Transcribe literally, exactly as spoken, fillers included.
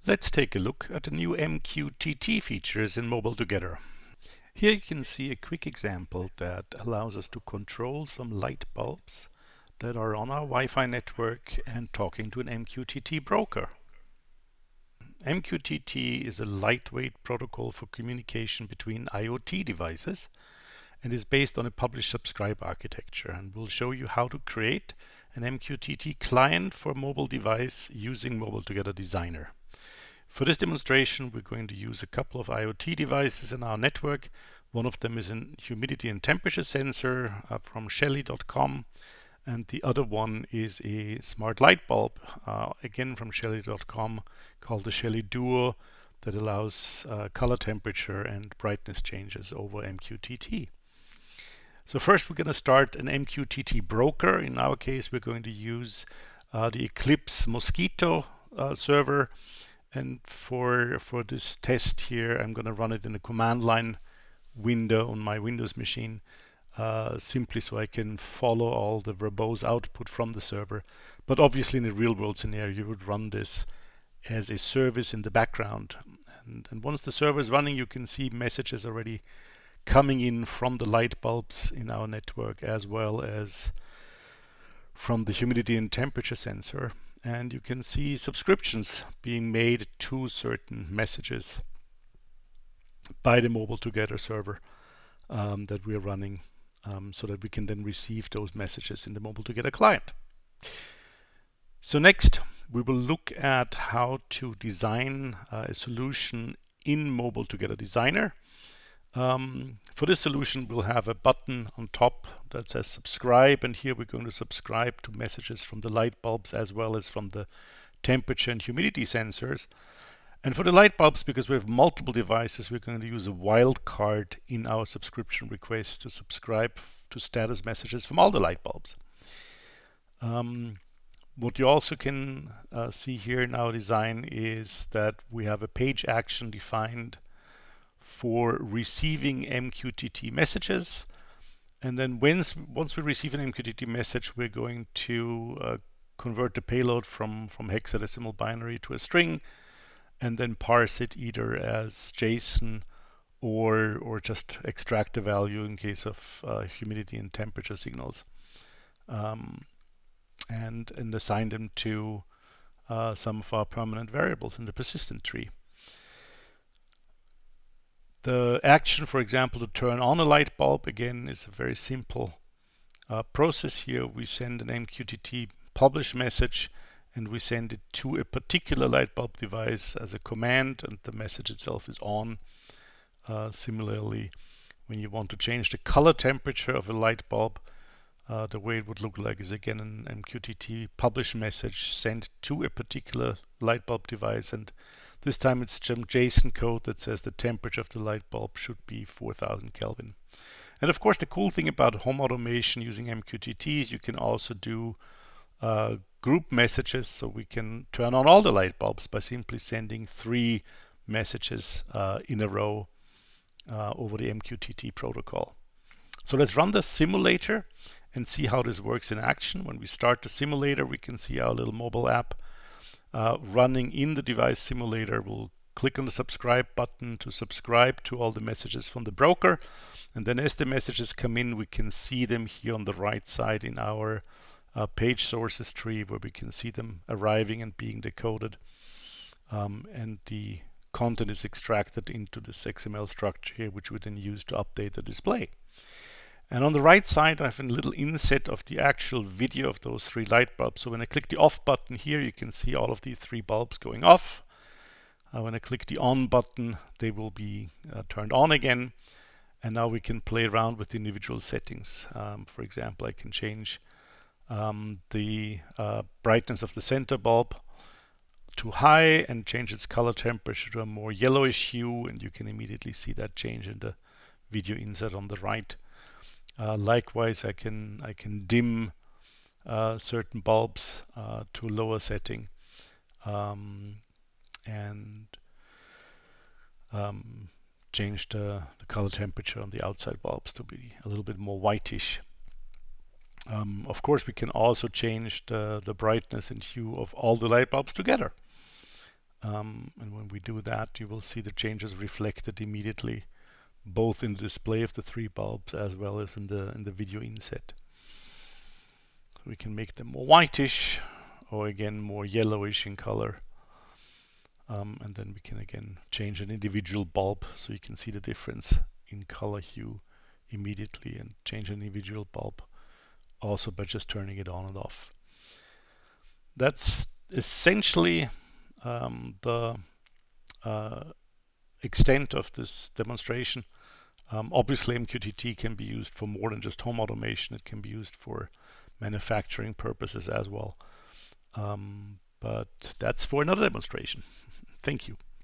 Let's take a look at the new M Q T T features in MobileTogether. Here you can see a quick example that allows us to control some light bulbs that are on our Wi-Fi network and talking to an M Q T T broker. M Q T T is a lightweight protocol for communication between IoT devices and is based on a publish-subscribe architecture, and we'll show you how to create an M Q T T client for a mobile device using MobileTogether Designer. For this demonstration, we're going to use a couple of IoT devices in our network. One of them is a humidity and temperature sensor uh, from Shelly dot com, and the other one is a smart light bulb, uh, again from Shelly dot com, called the Shelly Duo, that allows uh, color temperature and brightness changes over M Q T T. So first we're going to start an M Q T T broker. In our case, we're going to use uh, the Eclipse Mosquito uh, server. And for, for this test here, I'm going to run it in a command line window on my Windows machine, uh, simply so I can follow all the verbose output from the server. But obviously in a real world scenario, you would run this as a service in the background. And, and once the server is running, you can see messages already coming in from the light bulbs in our network, as well as from the humidity and temperature sensor. And you can see subscriptions being made to certain messages by the MobileTogether server um, that we are running, um, so that we can then receive those messages in the MobileTogether client. So next, we will look at how to design uh, a solution in MobileTogether Designer. Um, for this solution, we'll have a button on top that says subscribe, and here we're going to subscribe to messages from the light bulbs as well as from the temperature and humidity sensors. And for the light bulbs, because we have multiple devices, we're going to use a wildcard in our subscription request to subscribe to status messages from all the light bulbs. Um, what you also can uh, see here in our design is that we have a page action defined for receiving M Q T T messages, and then once once we receive an M Q T T message, we're going to uh, convert the payload from from hexadecimal binary to a string, and then parse it either as JSON or or just extract the value in case of uh, humidity and temperature signals, um, and and assign them to uh, some of our permanent variables in the persistent tree. The action, for example, to turn on a light bulb, again, is a very simple uh, process here. We send an M Q T T publish message, and we send it to a particular light bulb device as a command, and the message itself is on. Uh, similarly, when you want to change the color temperature of a light bulb, uh, the way it would look like is again an M Q T T publish message sent to a particular light bulb device, and this time it's some JSON code that says the temperature of the light bulb should be four thousand Kelvin. And of course, the cool thing about home automation using M Q T T is you can also do uh, group messages, so we can turn on all the light bulbs by simply sending three messages uh, in a row uh, over the M Q T T protocol. So let's run the simulator and see how this works in action. When we start the simulator, we can see our little mobile app Uh, running in the device simulator. We'll click on the subscribe button to subscribe to all the messages from the broker, and then as the messages come in, we can see them here on the right side in our uh, page sources tree, where we can see them arriving and being decoded, um, and the content is extracted into this X M L structure here, which we then use to update the display. And on the right side, I have a little inset of the actual video of those three light bulbs. So when I click the off button here, you can see all of these three bulbs going off. Uh, when I click the on button, they will be uh, turned on again. And now we can play around with the individual settings. Um, for example, I can change um, the uh, brightness of the center bulb to high and change its color temperature to a more yellowish hue. And you can immediately see that change in the video inset on the right. Uh, likewise, I can I can dim uh, certain bulbs uh, to a lower setting, um, and um, change the, the color temperature on the outside bulbs to be a little bit more whitish. Um, of course, we can also change the, the brightness and hue of all the light bulbs together. Um, and when we do that, you will see the changes reflected immediately, both in the display of the three bulbs as well as in the in the video inset. So we can make them more whitish, or again more yellowish in color. Um, and then we can again change an individual bulb, so you can see the difference in color hue immediately, and change an individual bulb also by just turning it on and off. That's essentially um, the uh, extent of this demonstration. Um, obviously M Q T T can be used for more than just home automation. It can be used for manufacturing purposes as well. Um, but that's for another demonstration. Thank you.